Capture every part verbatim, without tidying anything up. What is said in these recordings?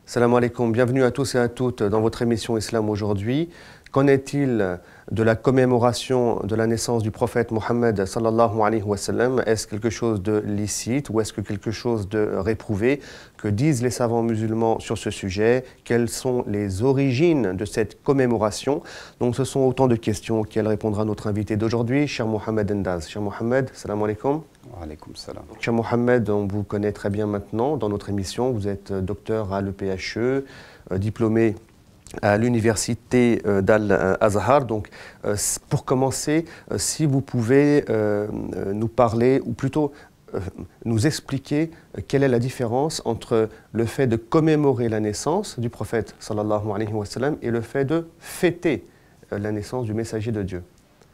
Salam alaikum, bienvenue à tous et à toutes dans votre émission Islam aujourd'hui. Qu'en est-il de la commémoration de la naissance du prophète Mohammed sallallahu alayhi wa sallam? Est-ce quelque chose de licite ou est-ce que quelque chose de réprouvé? Que disent les savants musulmans sur ce sujet? Quelles sont les origines de cette commémoration? Donc ce sont autant de questions auxquelles répondra notre invité d'aujourd'hui, cher Mohamed Ndaz. Cher Mohamed, salam alaikum. Wa alaykoum salam. Cher Mohamed, on vous connaît très bien maintenant dans notre émission. Vous êtes docteur à l'E P H E, euh, diplômé à l'université euh, d'Al-Azhar. Donc, euh, pour commencer, euh, si vous pouvez euh, euh, nous parler, ou plutôt euh, nous expliquer euh, quelle est la différence entre le fait de commémorer la naissance du prophète sallallahu alayhi wa sallam et le fait de fêter euh, la naissance du messager de Dieu.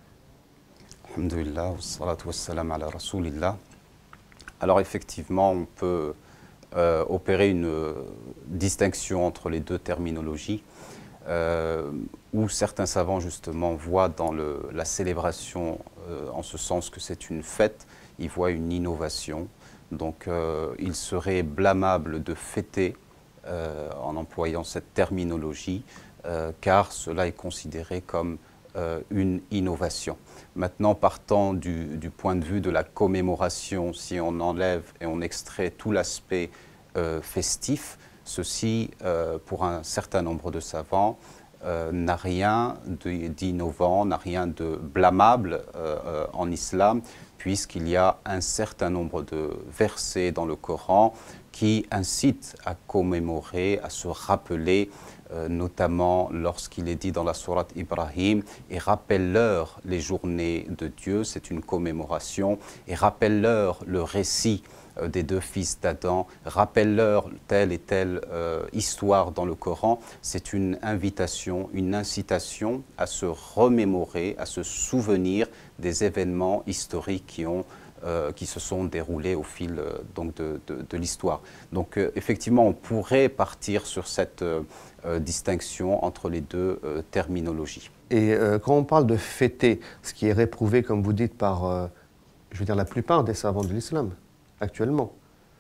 Alhamdulillah, wassalatu wassalam ala rasoulillah. Alors effectivement, on peut euh, opérer une euh, distinction entre les deux terminologies, euh, où certains savants justement voient dans le, la célébration, euh, en ce sens que c'est une fête, ils voient une innovation. Donc euh, il serait blâmable de fêter euh, en employant cette terminologie, euh, car cela est considéré comme euh, une innovation. Maintenant, partant du, du point de vue de la commémoration, si on enlève et on extrait tout l'aspect euh, festif, ceci, euh, pour un certain nombre de savants, euh, n'a rien d'innovant, n'a rien de blâmable euh, euh, en islam, puisqu'il y a un certain nombre de versets dans le Coran qui incitent à commémorer, à se rappeler, Euh, notamment lorsqu'il est dit dans la sourate Ibrahim, et rappelle-leur les journées de Dieu, c'est une commémoration, et rappelle-leur le récit euh, des deux fils d'Adam, rappelle-leur telle et telle euh, histoire dans le Coran, c'est une invitation, une incitation à se remémorer, à se souvenir des événements historiques qui ont Euh, qui se sont déroulés au fil euh, donc de, de, de l'histoire. Donc euh, effectivement, on pourrait partir sur cette euh, euh, distinction entre les deux euh, terminologies. Et euh, quand on parle de fêter, ce qui est réprouvé, comme vous dites, par, euh, je veux dire, la plupart des savants de l'islam, actuellement.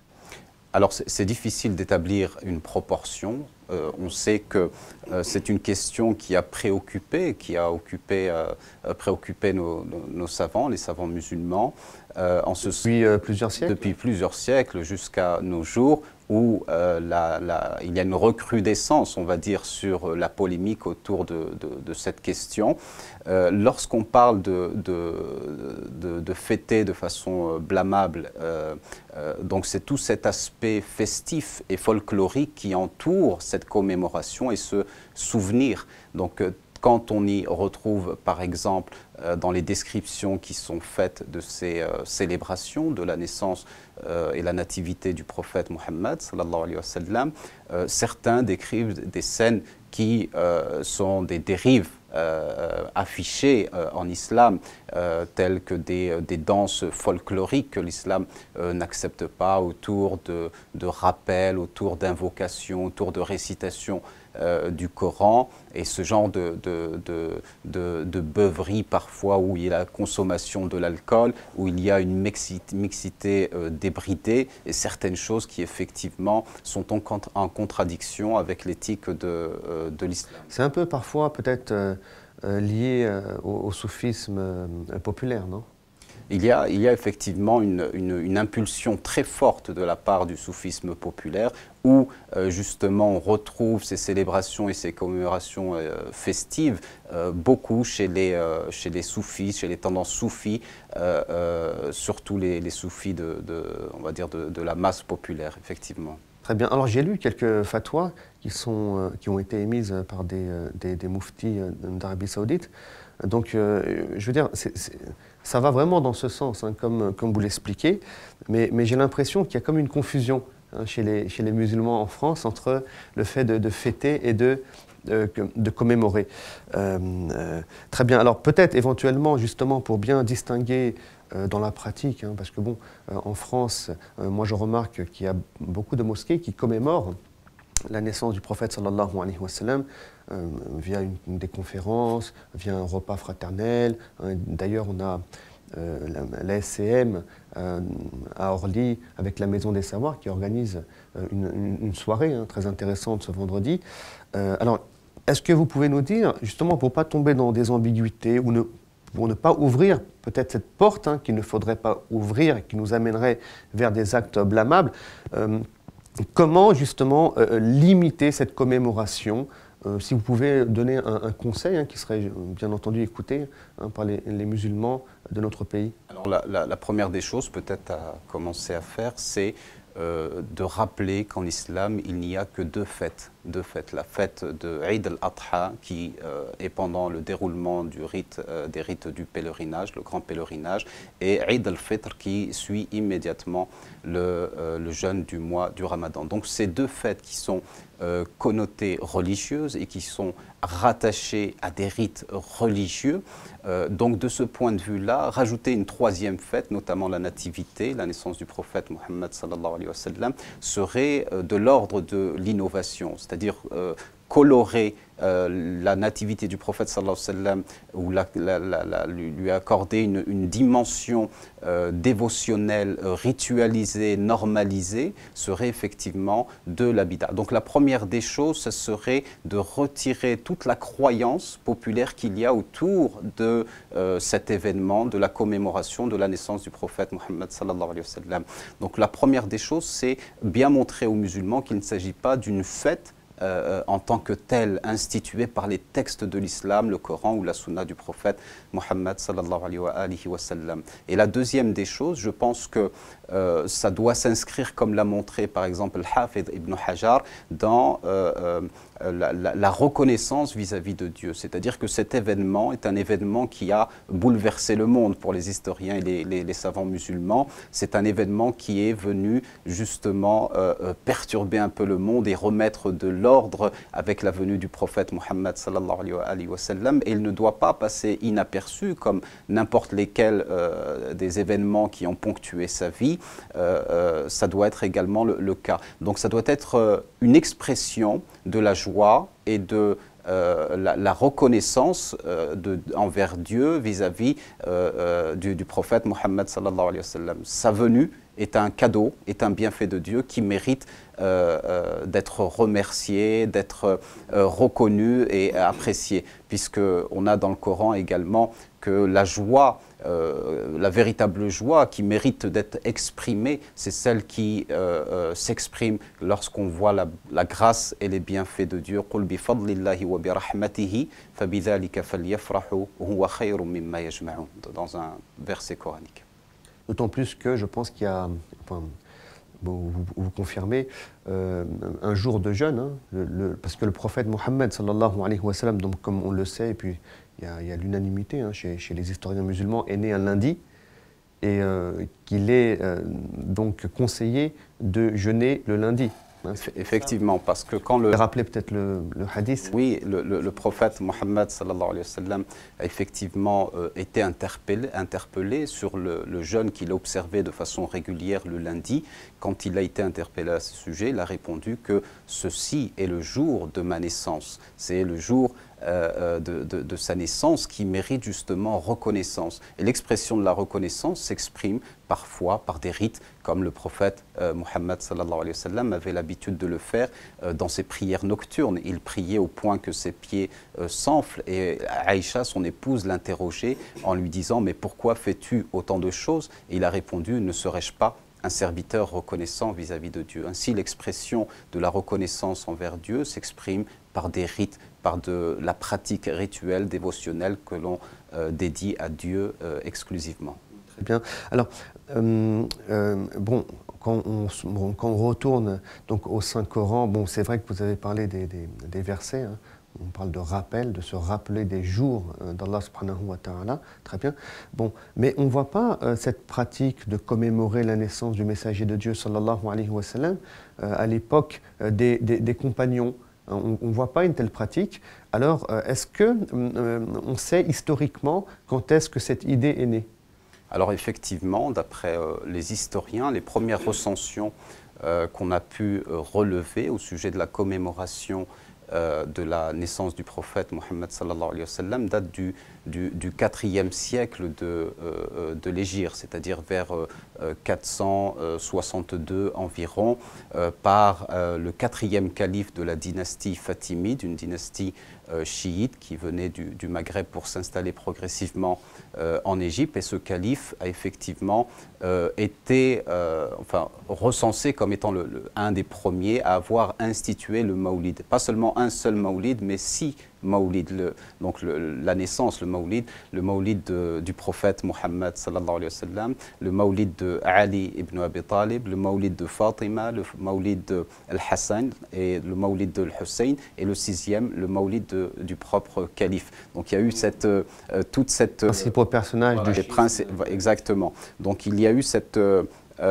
Alors c'est difficile d'établir une proportion. Euh, on sait que euh, c'est une question qui a préoccupé, qui a occupé, euh, préoccupé nos, nos, nos savants, les savants musulmans. Euh, en ce, depuis euh, plusieurs siècles Depuis plusieurs siècles jusqu'à nos jours, où euh, la, la, il y a une recrudescence, on va dire, sur la polémique autour de, de, de cette question. Euh, Lorsqu'on parle de, de, de, de fêter de façon blâmable, euh, euh, donc c'est tout cet aspect festif et folklorique qui entoure cette commémoration et ce souvenir. Donc, euh, quand on y retrouve, par exemple, euh, dans les descriptions qui sont faites de ces euh, célébrations de la naissance euh, et la nativité du prophète Mohammed, sallallahu alayhi wa sallam, euh, certains décrivent des scènes qui euh, sont des dérives euh, affichées euh, en islam, euh, telles que des, des danses folkloriques que l'islam euh, n'accepte pas, autour de, de rappels, autour d'invocations, autour de récitations Euh, du Coran, et ce genre de, de, de, de, de beuverie parfois où il y a la consommation de l'alcool, où il y a une mixité, mixité euh, débridée et certaines choses qui effectivement sont en, contra en contradiction avec l'éthique de, euh, de l'islam. C'est un peu parfois peut-être euh, euh, lié euh, au, au soufisme euh, populaire, non ? Il y, a, il y a effectivement une, une, une impulsion très forte de la part du soufisme populaire où euh, justement on retrouve ces célébrations et ces commémorations euh, festives euh, beaucoup chez les, euh, chez les soufis, chez les tendances soufis, euh, euh, surtout les, les soufis de, de, on va dire de, de la masse populaire, effectivement. Très bien. Alors j'ai lu quelques fatwas qui, sont, euh, qui ont été émises par des, euh, des, des mouftis euh, d'Arabie Saoudite. Donc euh, je veux dire, c'est, c'est, ça va vraiment dans ce sens, hein, comme, comme vous l'expliquez, mais, mais j'ai l'impression qu'il y a comme une confusion hein, chez, les, chez les musulmans en France entre le fait de, de fêter et de, de, de commémorer. Euh, euh, très bien. Alors peut-être éventuellement, justement, pour bien distinguer euh, dans la pratique, hein, parce que bon, euh, en France, euh, moi je remarque qu'il y a beaucoup de mosquées qui commémorent la naissance du prophète sallallahu alayhi wa sallam euh, via une, une des conférences, via un repas fraternel. Hein. D'ailleurs, on a euh, la, la S C M euh, à Orly avec la Maison des Savoirs qui organise euh, une, une, une soirée hein, très intéressante ce vendredi. Euh, alors, est-ce que vous pouvez nous dire, justement, pour ne pas tomber dans des ambiguïtés ou ne, pour ne pas ouvrir peut-être cette porte hein, qu'il ne faudrait pas ouvrir et qui nous amènerait vers des actes blâmables, euh, comment justement euh, limiter cette commémoration? Euh, si vous pouvez donner un, un conseil hein, qui serait bien entendu écouté hein, par les, les musulmans de notre pays. Alors la, la, la première des choses peut-être à commencer à faire, c'est euh, de rappeler qu'en islam, il n'y a que deux fêtes. Deux fêtes. La fête de Eid al-Adha, qui euh, est pendant le déroulement du rite, euh, des rites du pèlerinage, le grand pèlerinage, et Eid al-Fitr, qui suit immédiatement le, euh, le jeûne du mois du Ramadan. Donc ces deux fêtes qui sont euh, connotées religieuses et qui sont rattachées à des rites religieux. Euh, donc de ce point de vue-là, rajouter une troisième fête, notamment la nativité, la naissance du prophète Mohammed sallallahu alayhi wa sallam, serait euh, de l'ordre de l'innovation, c'est-à-dire euh, colorer euh, la nativité du prophète sallallahu alayhi wa sallam ou la, la, la, la, lui, lui accorder une, une dimension euh, dévotionnelle, euh, ritualisée, normalisée, serait effectivement de la bid'a. Donc la première des choses, ce serait de retirer toute la croyance populaire qu'il y a autour de euh, cet événement, de la commémoration de la naissance du prophète Mohammed sallallahu alayhi wa sallam. Donc la première des choses, c'est bien montrer aux musulmans qu'il ne s'agit pas d'une fête Euh, en tant que telle, instituée par les textes de l'islam, le Coran ou la sunna du prophète Mohammed sallallahu alayhi wa sallam. Et la deuxième des choses, je pense que euh, ça doit s'inscrire, comme l'a montré par exemple Al-Hafid ibn Hajar, dans euh, euh, la, la, la reconnaissance vis-à-vis de Dieu. C'est-à-dire que cet événement est un événement qui a bouleversé le monde pour les historiens et les, les, les savants musulmans. C'est un événement qui est venu justement euh, perturber un peu le monde et remettre de l'ordre ordre avec la venue du prophète Mohammed sallallahu alayhi wa sallam, et il ne doit pas passer inaperçu comme n'importe lesquels euh, des événements qui ont ponctué sa vie. Euh, euh, ça doit être également le, le cas. Donc ça doit être euh, une expression de la joie et de Euh, la, la reconnaissance euh, de, envers Dieu vis-à-vis -vis, euh, du, du prophète Mohammed sallallahu alayhi wa sallam. Sa venue est un cadeau, est un bienfait de Dieu qui mérite euh, euh, d'être remercié, d'être euh, reconnu et apprécié, puisqu'on a dans le Coran également que la joie, euh, la véritable joie qui mérite d'être exprimée, c'est celle qui euh, euh, s'exprime lorsqu'on voit la, la grâce et les bienfaits de Dieu. قُلْ بِفَضْلِ اللَّهِ وَبِرَحْمَتِهِ فَبِذَلِكَ فَلْيَفْرَحُوا هُوَ خَيْرٌ مِمَّا يَجْمَعُونَ, dans un verset coranique. D'autant plus que je pense qu'il y a, enfin, bon, vous, vous confirmez, euh, un jour de jeûne, hein, le, le, parce que le prophète Mohammed sallallahu alayhi wa sallam, donc comme on le sait, et puis il y a, y a l'unanimité hein, chez, chez les historiens musulmans, est né un lundi, et euh, qu'il est euh, donc conseillé de jeûner le lundi. Hein, effectivement, parce que quand le... Rappelez peut-être le, le hadith. Oui, le, le, le prophète Mohammed sallallahu alayhi wa sallam a effectivement euh, été interpellé, interpellé sur le, le jeûne qu'il observait de façon régulière le lundi. Quand il a été interpellé à ce sujet, il a répondu que ceci est le jour de ma naissance. C'est le jour euh, de, de, de sa naissance qui mérite justement reconnaissance. Et l'expression de la reconnaissance s'exprime parfois par des rites, comme le prophète euh, Mohammed sallallahu alayhi wa sallam avait l'habitude de le faire euh, dans ses prières nocturnes. Il priait au point que ses pieds euh, s'enflent, et Aïcha, son épouse, l'interrogeait en lui disant « Mais pourquoi fais-tu autant de choses ?» Et il a répondu « Ne serais-je pas un serviteur reconnaissant vis-à-vis de Dieu ?» Ainsi, l'expression de la reconnaissance envers Dieu s'exprime par des rites, par de la pratique rituelle, dévotionnelle que l'on euh, dédie à Dieu euh, exclusivement. Très bien. Alors, euh, euh, bon, quand on, bon, quand on retourne donc, au Saint-Coran, bon, c'est vrai que vous avez parlé des, des, des versets, hein. On parle de rappel, de se rappeler des jours euh, d'Allah subhanahu wa ta'ala, très bien. Bon, mais on ne voit pas euh, cette pratique de commémorer la naissance du messager de Dieu, sallallahu alayhi wa sallam, euh, à l'époque euh, des, des, des compagnons. On ne voit pas une telle pratique. Alors, euh, est-ce qu'on euh, sait historiquement quand est-ce que cette idée est née ? Alors effectivement, d'après euh, les historiens, les premières recensions euh, qu'on a pu euh, relever au sujet de la commémoration euh, de la naissance du prophète Mohammed sallallahu alayhi wa sallam date du, du, du quatrième siècle de, euh, de l'Hégire, c'est-à-dire vers euh, quatre cent soixante-deux environ, euh, par euh, le quatrième calife de la dynastie fatimide, une dynastie euh, chiite qui venait du, du Maghreb pour s'installer progressivement euh, en Égypte. Et ce calife a effectivement euh, été euh, enfin, recensé comme étant le, le, un des premiers à avoir institué le maoulid. Pas seulement un seul maoulid, mais six maoulid, le, donc le, la naissance, le maoulid, le maoulid de, du prophète Mohammed sallallahu alayhi wa sallam, le maoulid de Ali ibn Abi Talib, le maoulid de Fatima, le maoulid de Al-Hassan et le maoulid de Al-Hussein, et le sixième, le maoulid de, du propre calife. Donc il y a eu cette, euh, toute cette... Principaux personnages voilà, du princes, exactement. Donc il y a eu cette... Euh,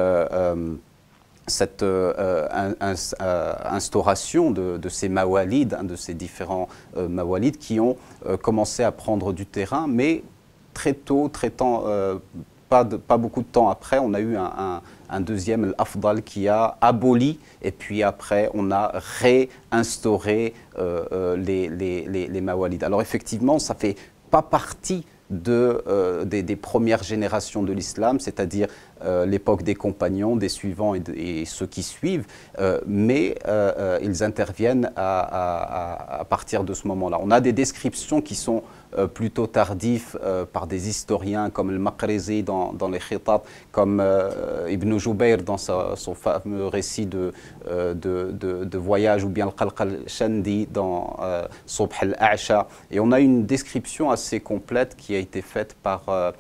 euh, cette euh, in, in, euh, instauration de, de ces mawalids, hein, de ces différents euh, mawalids qui ont euh, commencé à prendre du terrain, mais très tôt, très temps, euh, pas, de, pas beaucoup de temps après, on a eu un, un, un deuxième, l'Afdal, qui a aboli, et puis après, on a réinstauré euh, euh, les, les, les, les mawalids. Alors effectivement, ça ne fait pas partie De, euh, des, des premières générations de l'islam, c'est-à-dire euh, l'époque des compagnons, des suivants et, de, et ceux qui suivent, euh, mais euh, euh, ils interviennent à, à, à partir de ce moment-là. On a des descriptions qui sont euh, plutôt tardives euh, par des historiens comme le Maqrizi dans, dans les Khitab, comme euh, Ibn Jubayr dans sa, son fameux récit de, euh, de, de, de voyage, ou bien le Qalqal Shandi dans euh, Subh al-A'sha. Et on a une description assez complète qui a été faite par euh,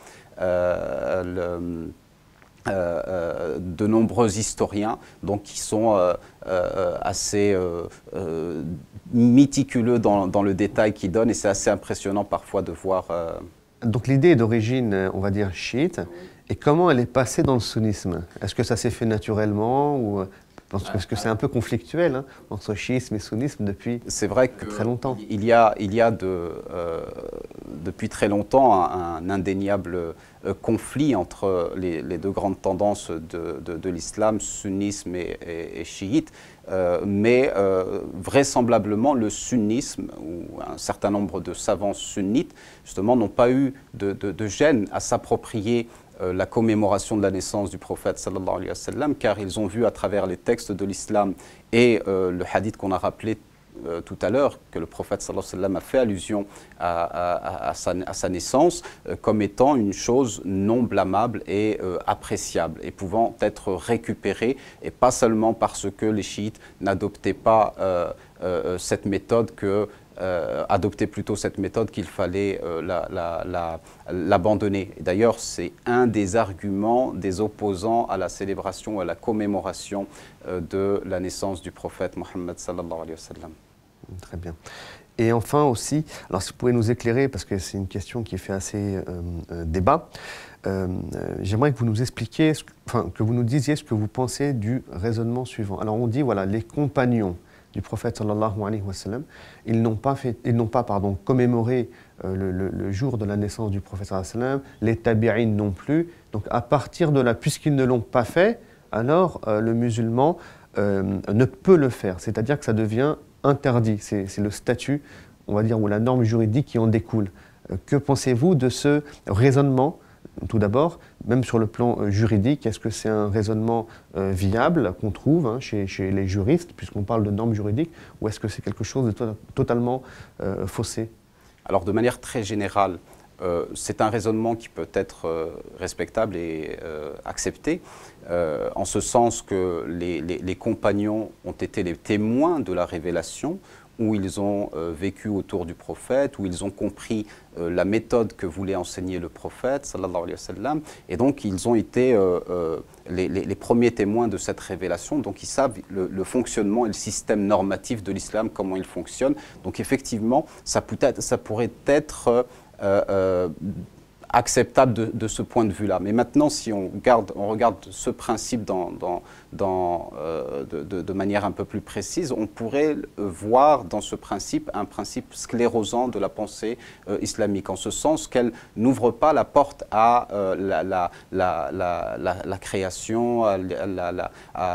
euh, le, euh, euh, de nombreux historiens, donc qui sont euh, euh, assez euh, euh, méticuleux dans, dans le détail qu'ils donnent, et c'est assez impressionnant parfois de voir. Euh... Donc l'idée est d'origine, on va dire, chiite, et comment elle est passée dans le sunnisme? Est-ce que ça s'est fait naturellement ou... Parce que c'est un peu conflictuel hein, entre chiisme et sunnisme depuis c'est vrai que très longtemps. Il y a, il y a de, euh, depuis très longtemps un, un indéniable euh, conflit entre les, les deux grandes tendances de, de, de l'islam, sunnisme et, et, et chiite. Euh, mais euh, vraisemblablement le sunnisme, ou un certain nombre de savants sunnites, justement, n'ont pas eu de, de, de gêne à s'approprier Euh, la commémoration de la naissance du prophète sallallahu alayhi wa sallam, car ils ont vu à travers les textes de l'islam et euh, le hadith qu'on a rappelé euh, tout à l'heure, que le prophète sallallahu alayhi wa sallam a fait allusion à, à, à, sa, à sa naissance, euh, comme étant une chose non blâmable et euh, appréciable, et pouvant être récupérée, et pas seulement parce que les chiites n'adoptaient pas euh, euh, cette méthode que Euh, adopter plutôt cette méthode qu'il fallait euh, l'abandonner. La, la, D'ailleurs, c'est un des arguments des opposants à la célébration, à la commémoration euh, de la naissance du prophète Mohammed sallallahu alayhi wa sallam. Très bien. Et enfin aussi, alors si vous pouvez nous éclairer, parce que c'est une question qui fait assez euh, euh, débat, euh, j'aimerais que vous nous expliquiez, ce que, enfin, que vous nous disiez ce que vous pensez du raisonnement suivant. Alors on dit, voilà, les compagnons du prophète sallallahu alayhi wa sallam, ils n'ont pas, fait, ils n'ont pas pardon, commémoré euh, le, le, le jour de la naissance du prophète sallallahu alayhi wa sallam, les tabi'in non plus. Donc à partir de là, puisqu'ils ne l'ont pas fait, alors euh, le musulman euh, ne peut le faire. C'est-à-dire que ça devient interdit. C'est, c'est le statut, on va dire, ou la norme juridique qui en découle. Euh, que pensez-vous de ce raisonnement ? Tout d'abord, même sur le plan euh, juridique, est-ce que c'est un raisonnement euh, viable qu'on trouve hein, chez, chez les juristes, puisqu'on parle de normes juridiques, ou est-ce que c'est quelque chose de to totalement euh, faussé? Alors, de manière très générale, euh, c'est un raisonnement qui peut être euh, respectable et euh, accepté, euh, en ce sens que les, les, les compagnons ont été les témoins de la révélation, où ils ont euh, vécu autour du prophète, où ils ont compris euh, la méthode que voulait enseigner le prophète, sallallahu alayhi wa sallam, et donc ils ont été euh, euh, les, les, les premiers témoins de cette révélation, donc ils savent le, le fonctionnement et le système normatif de l'islam, comment il fonctionne. Donc effectivement, ça, peut être, ça pourrait être euh, euh, acceptable de, de ce point de vue-là. Mais maintenant, si on, garde, on regarde ce principe dans, dans, dans, euh, de, de, de manière un peu plus précise, on pourrait voir dans ce principe un principe sclérosant de la pensée euh, islamique, en ce sens qu'elle n'ouvre pas la porte à euh, la, la, la, la, la, la création, à la, la,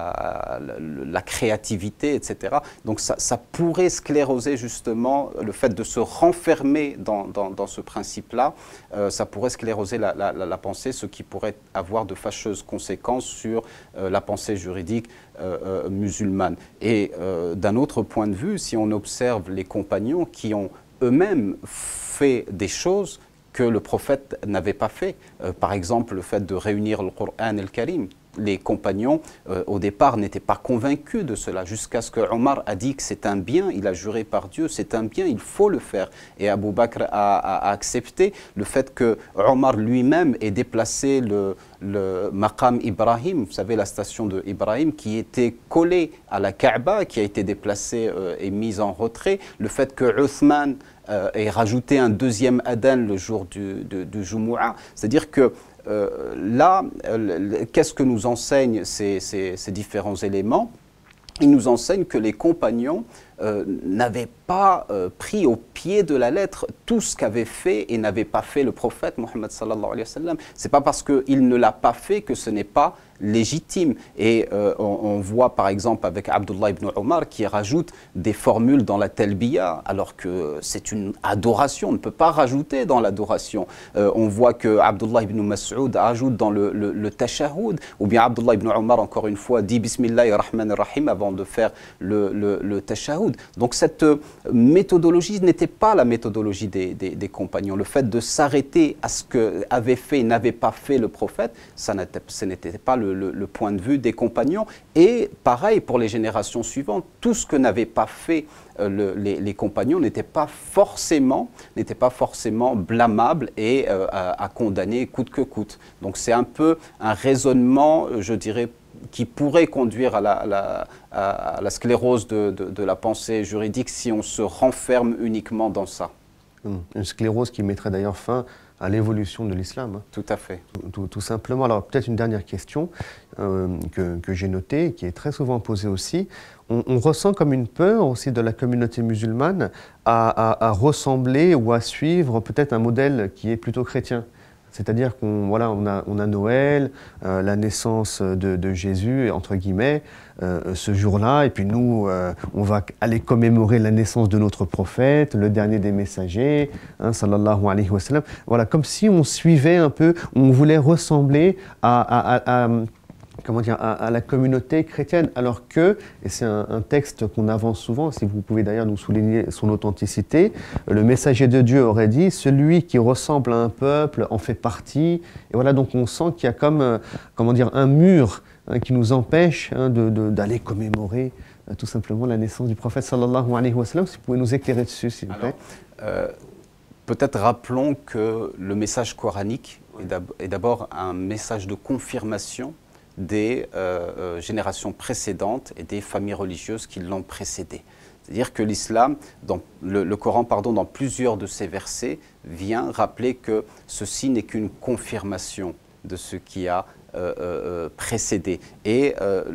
à la créativité, et cetera. Donc ça, ça pourrait scléroser justement le fait de se renfermer dans, dans, dans ce principe-là, euh, ça pourrait scléroser la, la, la pensée, ce qui pourrait avoir de fâcheuses conséquences sur euh, la pensée juridique euh, euh, musulmane. Et euh, d'un autre point de vue, si on observe les compagnons qui ont eux-mêmes fait des choses que le prophète n'avait pas fait, euh, par exemple le fait de réunir le Coran al-Karim. Les compagnons, euh, au départ, n'étaient pas convaincus de cela, jusqu'à ce que Omar a dit que c'est un bien, il a juré par Dieu, c'est un bien, il faut le faire. Et Abu Bakr a, a, a accepté le fait que Omar lui-même ait déplacé le, le maqam Ibrahim, vous savez, la station de Ibrahim, qui était collée à la Kaaba, qui a été déplacée euh, et mise en retrait. Le fait que Uthman euh, ait rajouté un deuxième adhan le jour du, du, du Jumu'ah, c'est-à-dire que Euh, là, euh, qu'est-ce que nous enseignent ces, ces, ces différents éléments? Ils nous enseignent que les compagnons euh, n'avaient pas euh, pris au pied de la lettre tout ce qu'avait fait et n'avait pas fait le prophète Mohammed sallallahu alayhi wa sallam. Ce n'est pas parce qu'il ne l'a pas fait que ce n'est pas légitime. Et euh, on, on voit par exemple avec Abdullah ibn Omar qui rajoute des formules dans la talbiya alors que c'est une adoration, on ne peut pas rajouter dans l'adoration. Euh, on voit que Abdullah ibn Mas'ud ajoute dans le, le, le tashahhud, ou bien Abdullah ibn Omar encore une fois dit Bismillahir Rahmanir Rahim avant de faire le, le, le tashahhud. Donc cette euh, méthodologie n'était pas la méthodologie des, des, des compagnons. Le fait de s'arrêter à ce qu'avait fait et n'avait pas fait le prophète, ça ce n'était pas le Le, le, le point de vue des compagnons. Et pareil pour les générations suivantes, tout ce que n'avaient pas fait euh, le, les, les compagnons n'était pas forcément, n'était pas forcément blâmable et euh, à, à condamner coûte que coûte. Donc c'est un peu un raisonnement, je dirais, qui pourrait conduire à la, à la, à la sclérose de, de, de la pensée juridique si on se renferme uniquement dans ça. Une sclérose qui mettrait d'ailleurs fin à l'évolution de l'islam. Hein. Tout à fait. Tout, tout, tout simplement. Alors peut-être une dernière question euh, que, que j'ai notée, qui est très souvent posée aussi. On, on ressent comme une peur aussi de la communauté musulmane à, à, à ressembler ou à suivre peut-être un modèle qui est plutôt chrétien. C'est-à-dire qu'on voilà, on a, on a Noël, euh, la naissance de, de Jésus, entre guillemets, euh, ce jour-là, et puis nous, euh, on va aller commémorer la naissance de notre prophète, le dernier des messagers, hein, sallallahu alayhi wa sallam. Voilà, comme si on suivait un peu, on voulait ressembler à, à, à, à comment dire, à, à la communauté chrétienne, alors que, et c'est un, un texte qu'on avance souvent, si vous pouvez d'ailleurs nous souligner son authenticité, le messager de Dieu aurait dit, celui qui ressemble à un peuple en fait partie, et voilà, donc on sent qu'il y a comme, euh, comment dire, un mur hein, qui nous empêche hein, de, de, d'aller commémorer euh, tout simplement la naissance du prophète sallallahu alayhi wa sallam. Si vous pouvez nous éclairer dessus, s'il vous plaît. Euh, peut-être rappelons que le message coranique est d'abord un message de confirmation des euh, euh, générations précédentes et des familles religieuses qui l'ont précédé. C'est-à-dire que l'islam, dans le, le Coran, pardon, dans plusieurs de ses versets, vient rappeler que ceci n'est qu'une confirmation de ce qui a euh, euh, précédé. Et euh,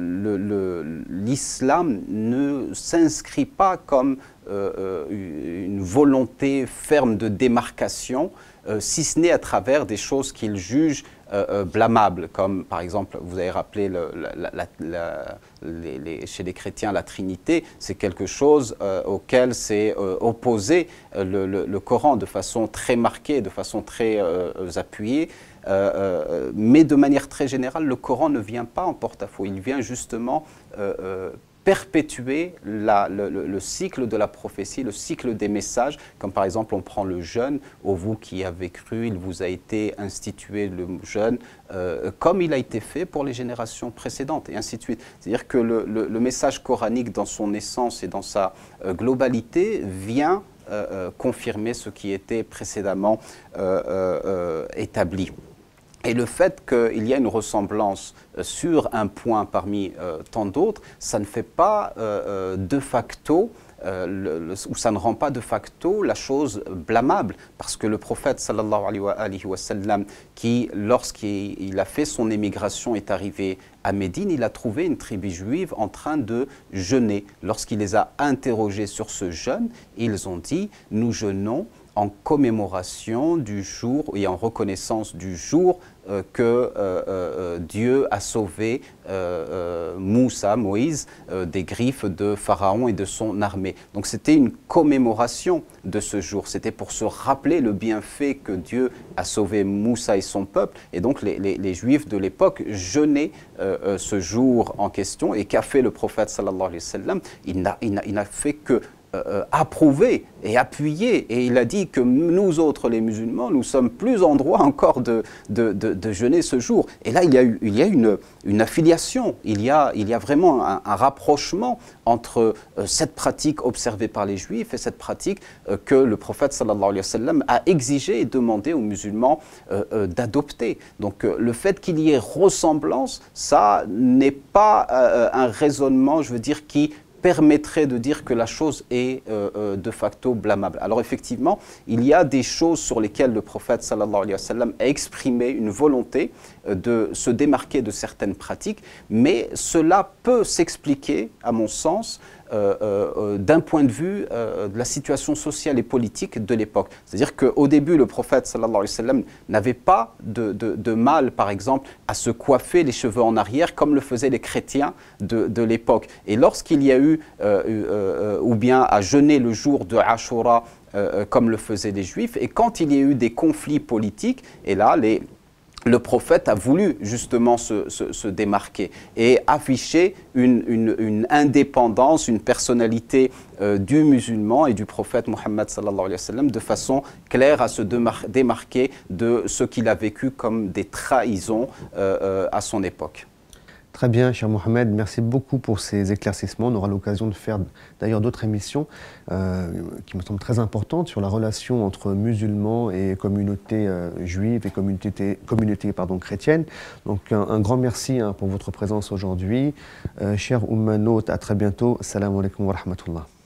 l'islam ne s'inscrit pas comme euh, une volonté ferme de démarcation, euh, si ce n'est à travers des choses qu'il juge Euh, euh, blâmables, comme par exemple, vous avez rappelé le, la, la, la, les, les, chez les chrétiens la Trinité, c'est quelque chose euh, auquel s'est euh, opposé euh, le, le, le Coran de façon très marquée, de façon très euh, appuyée, euh, euh, mais de manière très générale, le Coran ne vient pas en porte-à-faux, il vient justement euh, euh, perpétuer la, le, le, le cycle de la prophétie, le cycle des messages, comme par exemple on prend le jeûne, ô vous qui avez cru, il vous a été institué le jeûne, euh, comme il a été fait pour les générations précédentes, et ainsi de suite. C'est-à-dire que le, le, le message coranique dans son essence et dans sa euh, globalité vient euh, euh, confirmer ce qui était précédemment euh, euh, établi. Et le fait qu'il y a une ressemblance sur un point parmi euh, tant d'autres, ça ne fait pas euh, de facto euh, le, le, où ça ne rend pas de facto la chose blâmable. Parce que le prophète, sallallahu alayhi wa sallam, qui, lorsqu'il a fait son émigration, est arrivé à Médine, il a trouvé une tribu juive en train de jeûner. Lorsqu'il les a interrogés sur ce jeûne, ils ont dit « Nous jeûnons en commémoration du jour et en reconnaissance du jour euh, que euh, euh, Dieu a sauvé euh, euh, Moussa, Moïse, euh, des griffes de Pharaon et de son armée. » Donc c'était une commémoration de ce jour. C'était pour se rappeler le bienfait que Dieu a sauvé Moussa et son peuple. Et donc les, les, les Juifs de l'époque jeûnaient euh, euh, ce jour en question. Et qu'a fait le prophète sallallahu alayhi wa sallam? Il n'a il n'a- il n'a fait que Euh, approuvé et appuyé, et il a dit que nous autres les musulmans, nous sommes plus en droit encore de, de, de, de jeûner ce jour. Et là il y a, eu, il y a une, une affiliation, il y a, il y a vraiment un, un rapprochement entre euh, cette pratique observée par les Juifs et cette pratique euh, que le prophète sallallahu alayhi wa sallam a exigé et demandé aux musulmans euh, euh, d'adopter. Donc euh, le fait qu'il y ait ressemblance, ça n'est pas euh, un raisonnement, je veux dire, qui permettrait de dire que la chose est euh, euh, de facto blâmable. Alors effectivement, il y a des choses sur lesquelles le prophète sallallahu alayhi wa sallam a exprimé une volonté euh, de se démarquer de certaines pratiques, mais cela peut s'expliquer, à mon sens, Euh, euh, d'un point de vue euh, de la situation sociale et politique de l'époque. C'est-à-dire qu'au début, le prophète sallallahu alayhi wa sallam n'avait pas de, de, de mal, par exemple, à se coiffer les cheveux en arrière comme le faisaient les chrétiens de, de l'époque. Et lorsqu'il y a eu, euh, euh, ou bien à jeûner le jour de Ashura, euh, comme le faisaient les Juifs, et quand il y a eu des conflits politiques, et là, les le prophète a voulu justement se, se, se démarquer et afficher une, une, une indépendance, une personnalité euh, du musulman et du prophète Mohammed sallallahu alayhi wa sallam de façon claire à se démarquer de ce qu'il a vécu comme des trahisons euh, euh, à son époque. Très bien, cher Mohamed, merci beaucoup pour ces éclaircissements. On aura l'occasion de faire d'ailleurs d'autres émissions euh, qui me semblent très importantes sur la relation entre musulmans et communauté euh, juive et communauté, communauté pardon, chrétienne. Donc un, un grand merci hein, pour votre présence aujourd'hui. Euh, cher Oumanout, à très bientôt. Salam alaikum wa rahmatullah.